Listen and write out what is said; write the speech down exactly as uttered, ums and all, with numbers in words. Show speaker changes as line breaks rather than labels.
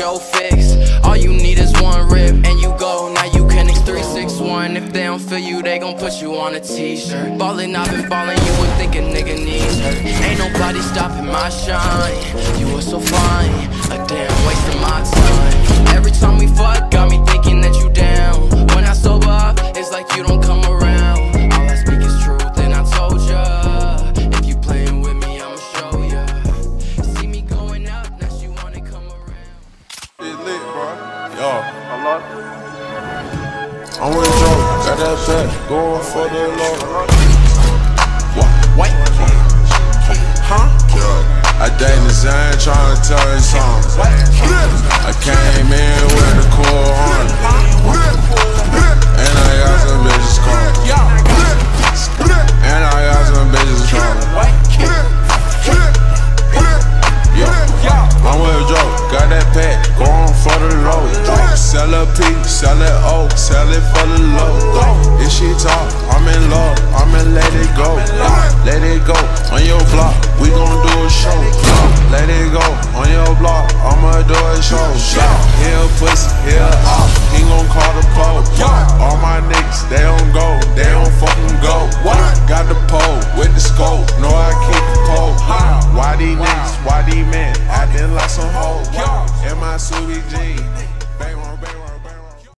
show fix. All you need is one rip and you go. Now you can X three six one. If they don't feel you, they gon' put you on a t-shirt. Ballin', I've been ballin', you would think a nigga needs her. Ain't nobody stopping my shine. You were so fine, a damn waste of my time. Every time we fuck, got me thinking that you down. When I sober up, it's like you don't come around. All I speak is truth and I told ya. If you playin' with me, I'ma show ya. See me going up, now she wanna come around.
It's lit, bro. Yo, I'm not. I'm with Joe, got that back, going for the Lord. What? What? Huh? Yeah. I dang design, trying to tell you something. I came in with the cool on. And I got some bitches calling. And I got some bitches calling. Yo, I'm with Joe, got that pack, going for the low. Sell a P, sell it O, sell it for the low. If she talk, I'm in love, I'ma let it go. Let it go, on your block, we gon' do a show. Let it go, on your block, I'ma do a show. Here a pussy, here a op, he gon' call the pole. All my niggas, they don't go, they don't fucking go. Got the pole, with the scope, know I keep the pole. Why these niggas, why these men, acting like some hoes? In my Subi jeans, bang on, bang on.